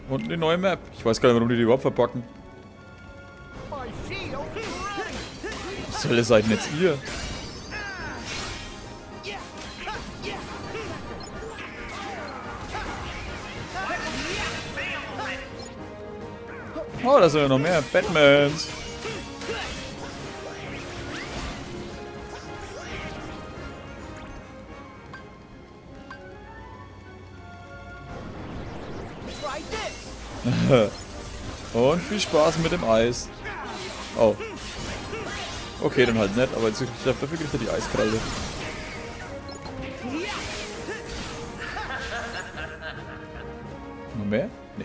Und eine neue Map. Ich weiß gar nicht, warum die überhaupt verpacken. Was soll das sein jetzt ihr? Oh, da sind ja noch mehr Batmans. Und viel Spaß mit dem Eis. Oh. Okay, dann halt nicht, aber jetzt, ich glaub, dafür kriegt er die Eiskralle. Noch mehr? Nee.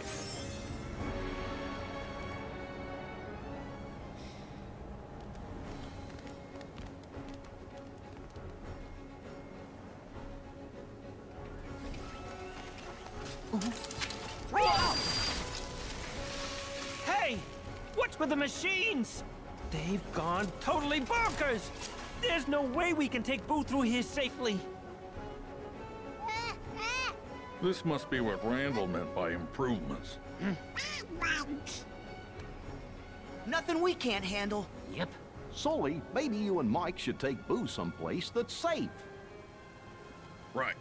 Hey! What's with the machines? They've gone totally bonkers! There's no way we can take Boo through here safely. This must be what Randall meant by improvements. Nothing we can't handle. Yep. Sully, maybe you and Mike should take Boo someplace that's safe. Right.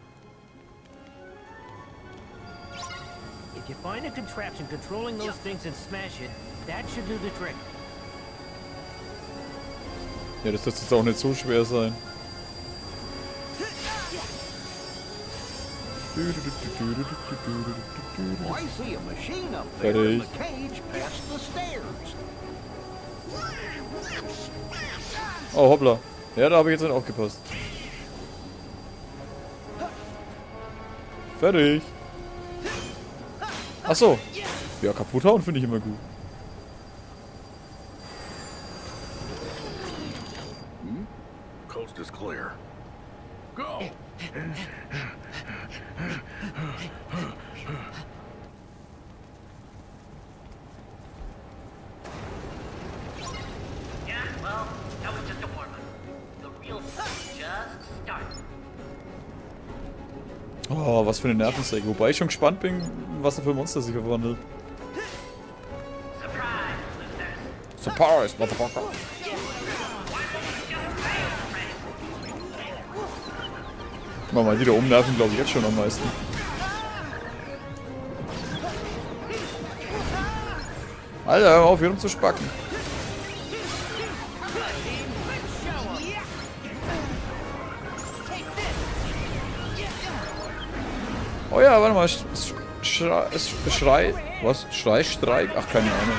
If you find a contraption controlling those things and smash it, that should do the trick. Ja, das dürfte jetzt auch nicht so schwer sein. Oh, I see a machine up there in the cage past the stairs. Oh, hoppla. Ja, da habe ich jetzt nicht aufgepasst. Fertig. Ach so. Ja, kaputt hauen finde ich immer gut. Coast is clear. Go! Yeah, well, that was just a warm-up. The real stuff just started. Oh, was für eine Nervensäge. Wobei ich schon gespannt bin, was er für Monster sich verwandelt. Surprise, losers. Surprise, Motherfucker. Guck mal, die da oben nerven, glaube ich, jetzt schon am meisten. Alter, hör auf, hier rumzuspacken. Oh ja, warte mal, Schrei... Was? Streik? Ach, keine Ahnung.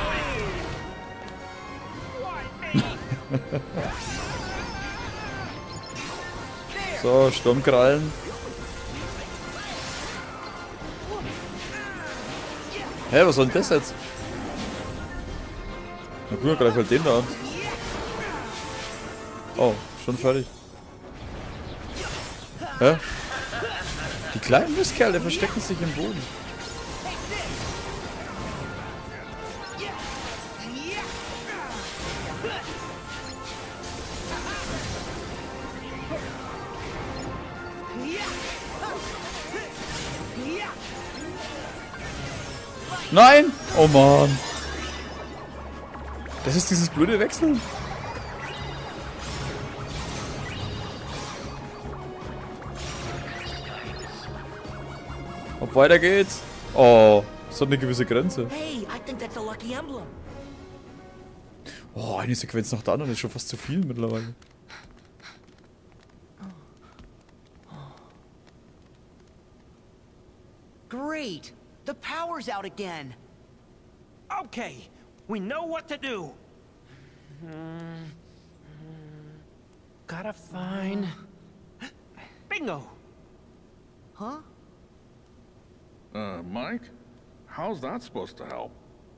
So, Sturmkrallen. Hä, was soll denn das jetzt? Na gut, greif halt den da an. Oh, schon fertig. Hä? Die kleinen Mistkerle verstecken sich im Boden. Nein! Oh Mann! Das ist dieses blöde Wechseln. Ob weiter geht's? Oh, es hat eine gewisse Grenze. Hey, I think that's a lucky emblem. Oh, eine Sequenz nach der anderen ist schon fast zu viel mittlerweile. Great! The power's out again. Okay, we know what to do. Gotta find... Bingo! Huh? Mike? How's that supposed to help?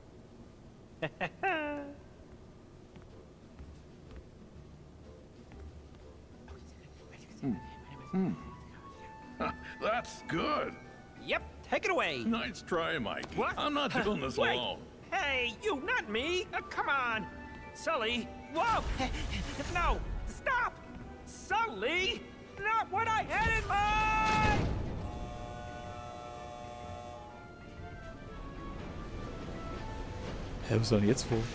That's good. Yep, take it away. Nice try, Mike. What? I'm not doing this Wait. alone. Hey, you, not me. Come on. Sully. Whoa. No, stop. Sully. Not what I had in mind. Hä, was ist denn jetzt vor?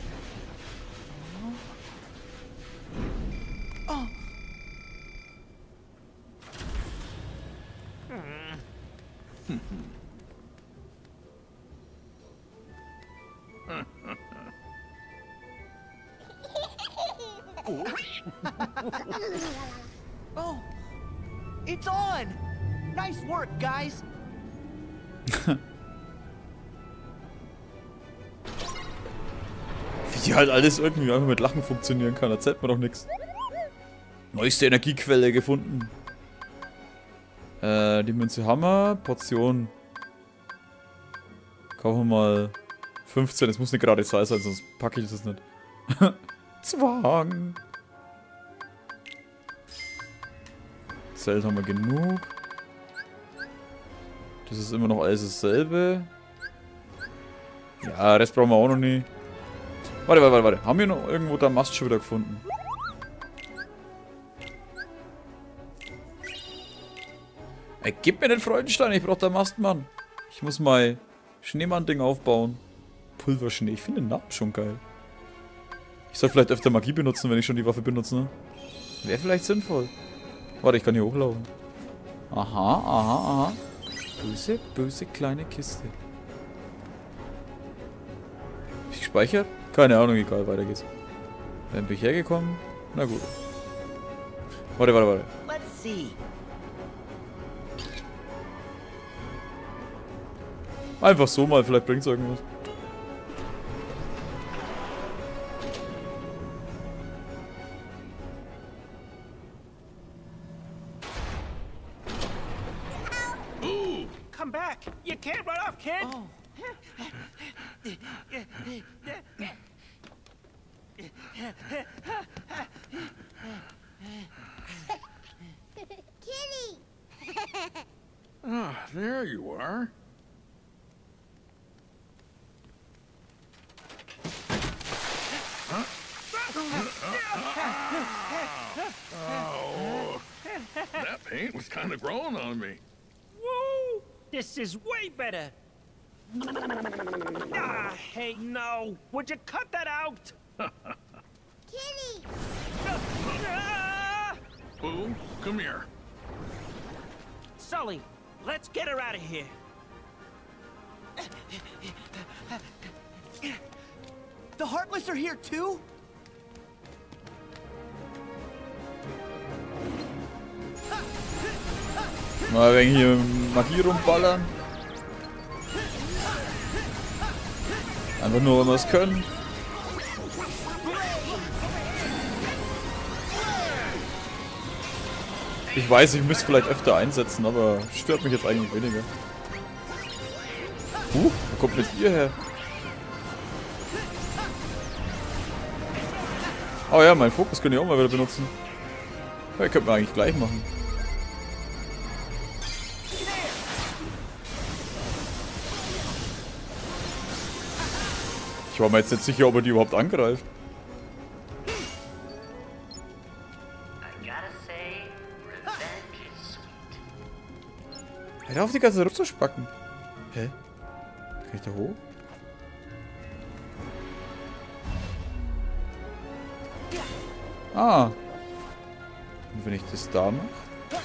Oh, it's on! Nice work, guys! Wie halt alles irgendwie einfach mit Lachen funktionieren kann, erzählt mir doch nichts. Neueste Energiequelle gefunden. Die Münze Hammer, Portion. Kaufen wir mal 15, es muss eine gerade Zahl sein, sonst packe ich das nicht. Zwang. Zelt haben wir genug. Das ist immer noch alles dasselbe. Ja, Rest brauchen wir auch noch nie. Warte. Haben wir noch irgendwo da Mast schon wieder gefunden? Ey, gib mir den Freudenstein, ich brauch da Mast, Mann. Ich muss mein Schneemann-Ding aufbauen. Pulverschnee, ich finde den Namen schon geil. Ich soll vielleicht öfter Magie benutzen, wenn ich schon die Waffe benutze, ne? Wäre vielleicht sinnvoll. Warte, ich kann hier hochlaufen. Aha. Böse, böse kleine Kiste. Hab ich gespeichert? Keine Ahnung, egal, weiter geht's. Dann bin ich hergekommen. Na gut. Warte. Let's see. Einfach so mal, vielleicht bringt's irgendwas. Come back! You can't run off, kid! Oh. Ah, there you are. Oh, that paint was kind of growing on me. Woo! This is way better! Ah, hey, no! Would you cut that out? Kitty! Ah! Boo, come here. Sully, let's get her out of here. The Heartless are here too? Mal wegen hier Magie rumballern. Einfach nur, wenn wir es können. Ich weiß, ich müsste vielleicht öfter einsetzen, aber stört mich jetzt eigentlich weniger. Wo kommt jetzt ihr her? Oh ja, meinen Fokus könnte ich auch mal wieder benutzen. Ja, könnte man eigentlich gleich machen. Ich war mir jetzt nicht sicher, ob er die überhaupt angreift. Hör auf, die ganze Zeit zu spacken. Hä? Kann ich da hoch? Ah. Und wenn ich das da mache?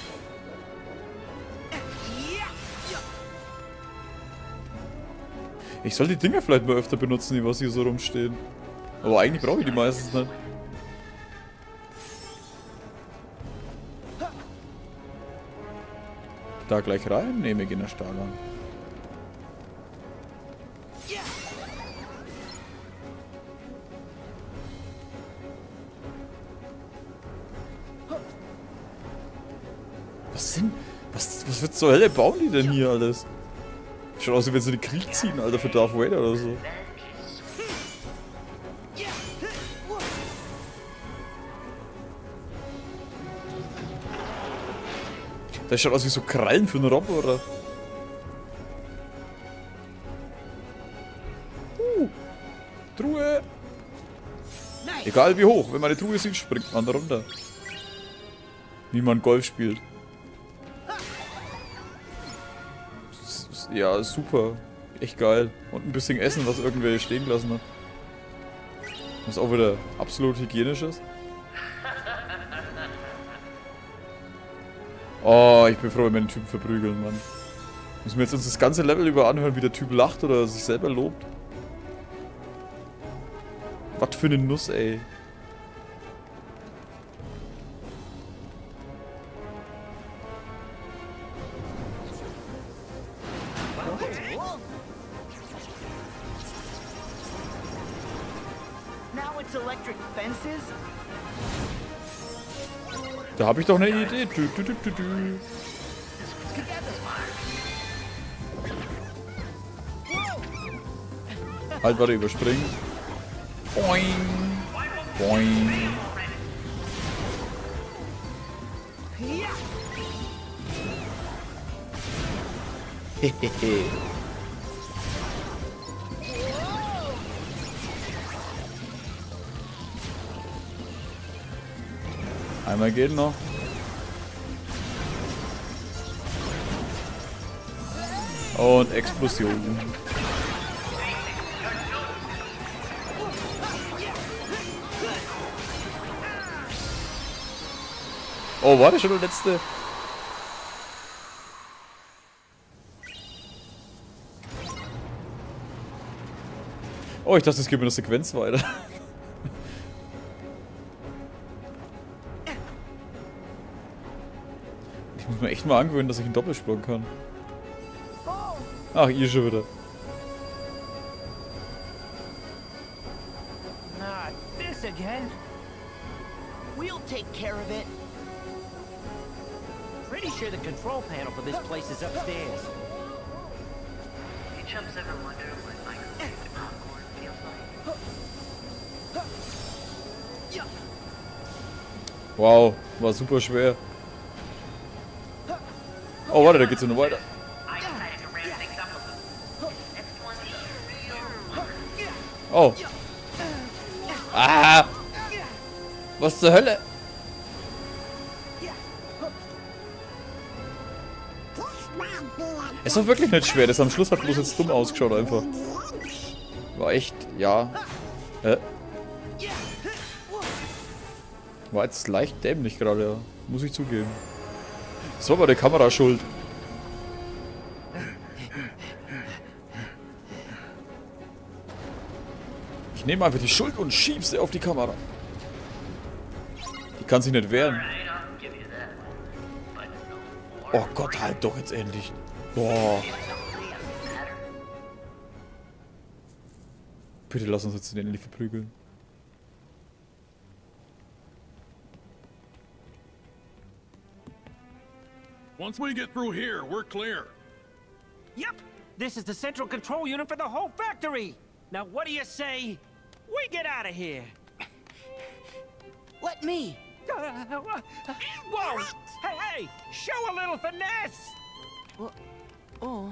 Ich soll die Dinger vielleicht mal öfter benutzen, die was hier so rumstehen. Aber eigentlich brauche ich die meistens nicht. Da gleich rein? Ne, wir gehen da Stahl an. Was wird zur Hölle bauen die denn hier alles? Schaut aus, wie wenn sie den Krieg ziehen, Alter, für Darth Vader oder so. Das schaut aus wie so Krallen für einen Roboter. Truhe! Egal wie hoch, wenn man eine Truhe sieht, springt man da runter. Wie man Golf spielt. Ja, super. Echt geil. Und ein bisschen Essen, was irgendwer hier stehen gelassen hat. Was auch wieder absolut hygienisch ist. Oh, ich bin froh, wenn wir den Typen verprügeln, Mann. Müssen wir jetzt uns das ganze Level über anhören, wie der Typ lacht oder sich selber lobt? Was für eine Nuss, ey. Now it's electric fences. Da habe ich doch eine Idee. Du. Halt, warte, überspringen. Boing. Boing. Hehehe. Einmal geht noch. Und Explosion. Oh, war das schon der letzte? Oh, ich dachte, es geht mit der Sequenz weiter. Ich muss mir echt mal angewöhnen, dass ich einen Doppelsprung kann. Ach, ihr schon wieder. Not this again. We'll take care of it. Pretty sure the control panel for this place is upstairs. You chumps ever wonder what microwaved popcorn feels like? Wow, war super schwer. Oh, warte, da geht's ja noch weiter. I decided to ramp things up a little. Next one is real. Oh. Ah! Was zur Hölle? Es war wirklich nicht schwer, das am Schluss hat bloß jetzt dumm ausgeschaut einfach. War echt, ja. War jetzt leicht dämlich gerade, ja. Muss ich zugeben. Das war aber der Kamera schuld. Ich nehme einfach die Schuld und schieb sie auf die Kamera. Die kann sich nicht wehren. Oh Gott, halt doch jetzt endlich. Boah. Bitte lass uns jetzt den endlich verprügeln. Once we get through here, we're clear. Yep, this is the central control unit for the whole factory. Now what do you say we get out of here? Let me. Whoa! Hey, show a little finesse! Oh.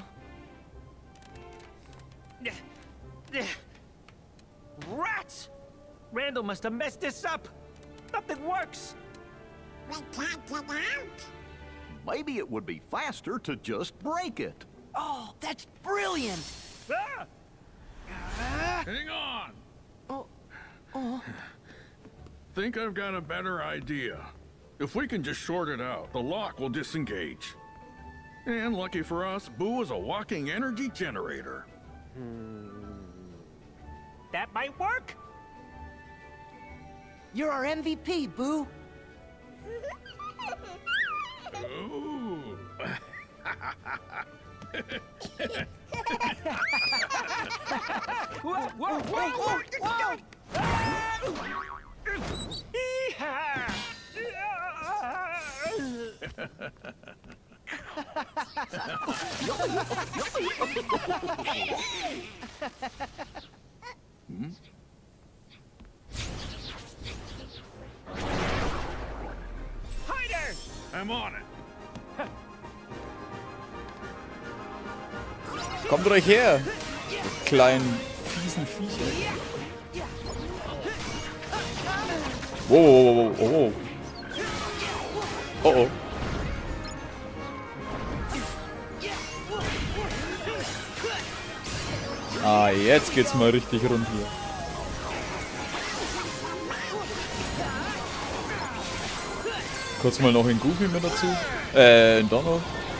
Rats! Randall must have messed this up. Nothing works. We can't get out. Maybe it would be faster to just break it. Oh, that's brilliant. Ah! Hang on! Oh. Think I've got a better idea. If we can just short it out, the lock will disengage. And lucky for us, Boo is a walking energy generator. That might work. You're our MVP, Boo. Ooh. Whoa! Hee-haw! Hider! I'm on it. Kommt euch her, ihr kleinen, fiesen Viecher. Wow. Oh. Ah, jetzt geht's mal richtig rund hier. Kurz mal noch in Goofy mit dazu. In Donald.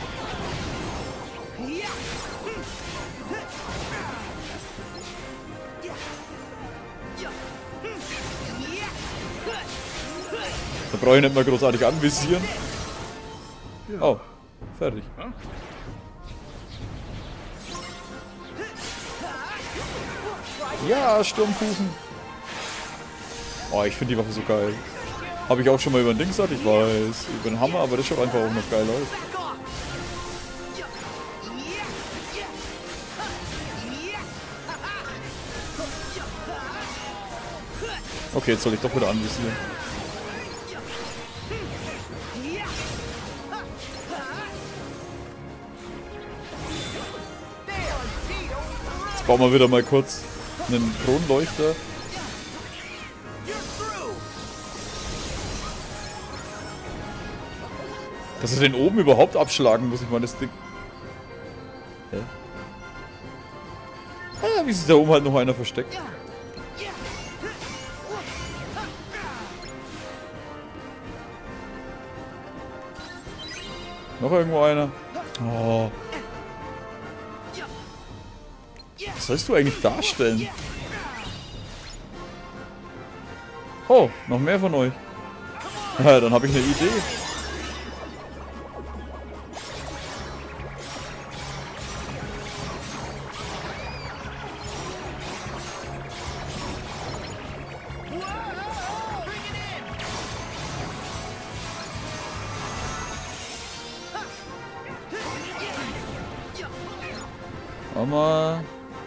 Da brauche ich nicht mal großartig anvisieren. Oh, fertig. Ja, Sturmkuchen. Oh, ich finde die Waffe so geil. Habe ich auch schon mal über ein Ding gesagt, ich weiß. Über den Hammer, aber das schaut einfach auch noch geil aus. Okay, jetzt soll ich doch wieder anvisieren. Jetzt bauen wir wieder mal kurz einen Kronleuchter. Dass er den oben überhaupt abschlagen muss, ich meine, das Ding. Hä? Ah, wie sich da oben halt noch einer versteckt. Noch irgendwo einer? Oh. Was sollst du eigentlich darstellen? Oh, noch mehr von euch. Ja, dann habe ich eine Idee. Mama.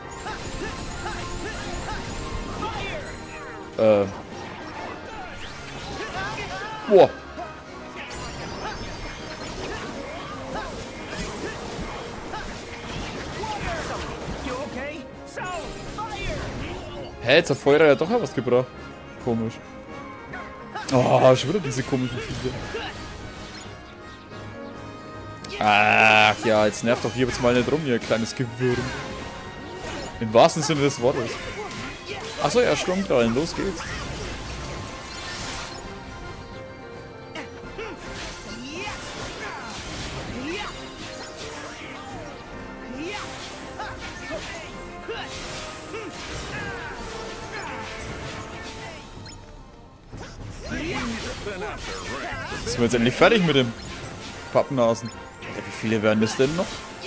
Boah. Hä, jetzt hat Feuer ja doch was gebracht. Komisch. Oh, schon wieder diese komischen Viecher. Ach ja, jetzt nervt doch hier jetzt mal nicht rum, ihr kleines Gewürm. Im wahrsten Sinne des Wortes. Achso, ja, Sturmkrallen, los geht's. Sind wir jetzt endlich fertig mit dem Pappnasen? Ja, wie viele werden das denn noch?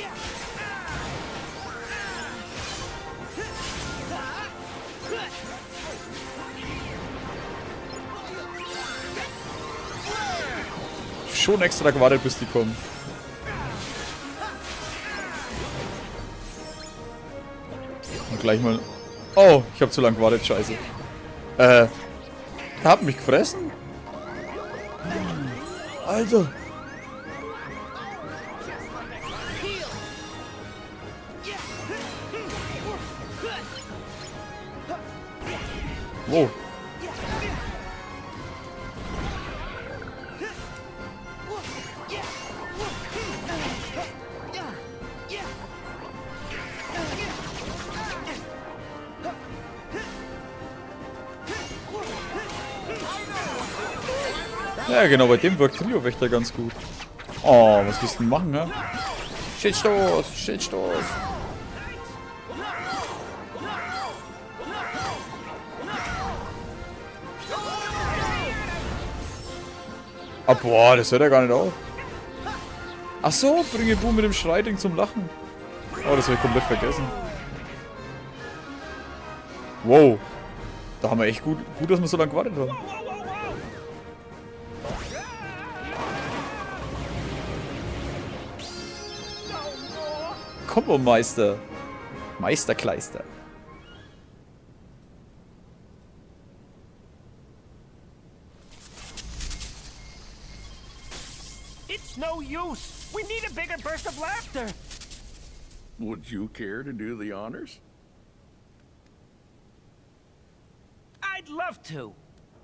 Schon extra gewartet, bis die kommen. Und gleich mal... Oh, ich habe zu lange gewartet, scheiße. Hab mich gefressen? Alter. Wow. Ja, genau, bei dem wirkt Trio-Wächter ganz gut. Oh, was willst du denn machen, hä? Schildstoß, Schildstoß. Ah, boah, das hört ja gar nicht auf. Ach so, bringe Boom mit dem Schreiding zum Lachen. Oh, das habe ich komplett vergessen. Wow. Da haben wir echt gut, dass wir so lange gewartet haben. Kombo-Meister. Meisterkleister. It's no use. We need a bigger burst of laughter. Would you care to do the honors? I'd love to.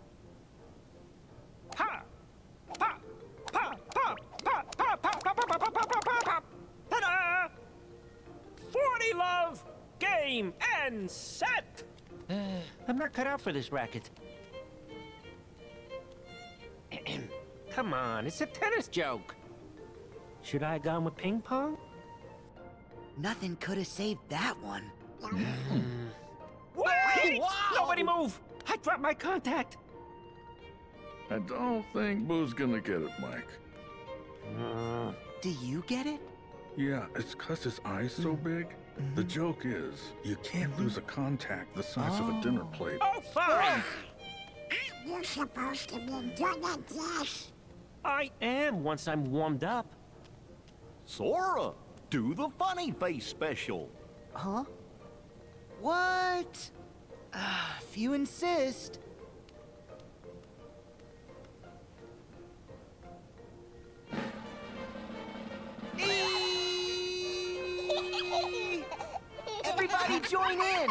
Ha! Pop! Pop! Pop! Pop! Pop! Pop! Pop! Pop! Pop! Pop! Pop! Pop! Ta-da! 40 love, game, and set! I'm not cut out for this racket. come on, it's a tennis joke. Should I have gone with ping pong? Nothing could have saved that one. Wait! Nobody move! I dropped my contact. I don't think Boo's gonna get it, Mike. Do you get it? Yeah, it's 'cause his eye's so big. The joke is, you can't lose a contact the size of a dinner plate. Oh, fine! You're supposed to be good at this. I am once I'm warmed up. Sora, do the funny face special. Huh? What? If you insist. Eee! Everybody join in!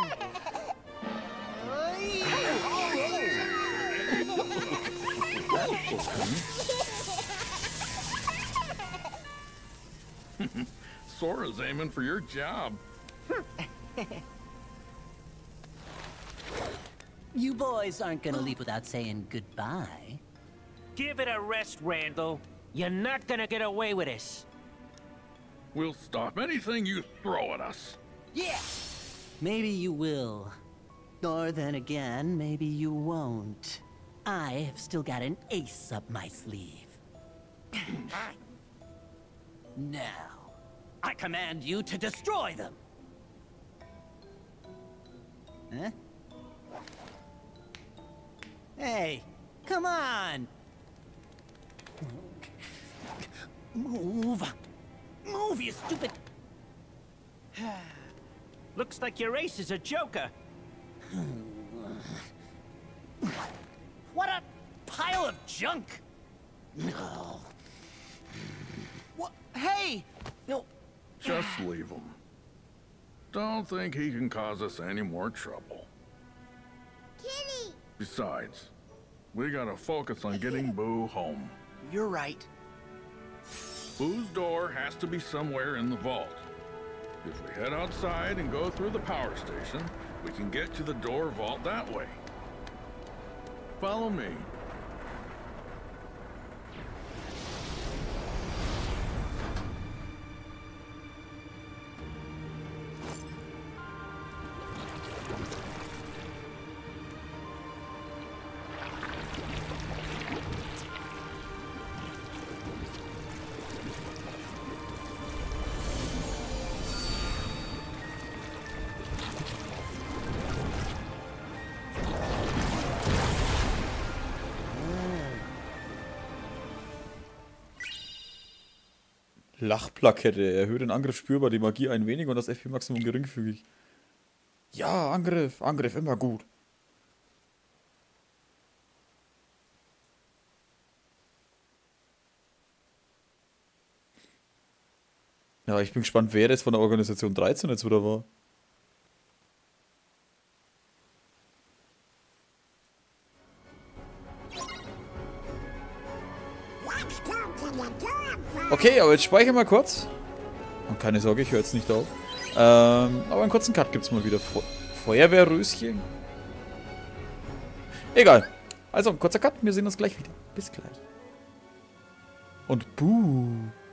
Sora's aiming for your job. You boys aren't gonna leave without saying goodbye. Give it a rest, Randall. You're not gonna get away with this. We'll stop anything you throw at us. Yeah! Maybe you will. Or then again, maybe you won't. I have still got an ace up my sleeve. Now, I command you to destroy them! Huh? Hey, come on! Move! Move, you stupid... Looks like your ace is a joker. What a pile of junk! What? Hey! No. Just leave him. Don't think he can cause us any more trouble. Kitty! Besides, we gotta focus on getting Boo home. You're right. Boo's door has to be somewhere in the vault. If we head outside and go through the power station, we can get to the door vault that way. Follow me. Lachplakette. Erhöht den Angriff spürbar, die Magie ein wenig und das FP-Maximum geringfügig. Ja, Angriff. Angriff immer gut. Ja, ich bin gespannt, wer das von der Organisation 13 jetzt wieder war. Let's go to the door, Fred. Okay, aber jetzt speichere mal kurz. Und keine Sorge, ich höre jetzt nicht auf. Aber einen kurzen Cut gibt es mal wieder. Feuerwehrröschen? Egal. Also, ein kurzer Cut. Wir sehen uns gleich wieder. Bis gleich. Und Buh.